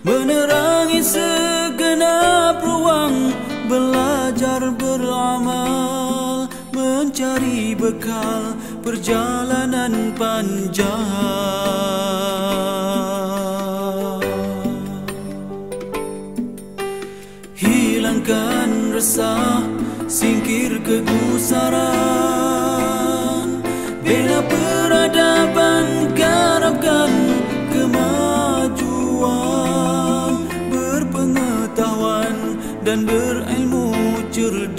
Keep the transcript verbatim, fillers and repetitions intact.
menerangi segenap ruang, belajar beramal, mencari bekal perjalanan panjang. Hilangkan resah, singkir kegusaran, bela peradaban, garapkan kemajuan, berpengetahuan dan berilmu cerdas.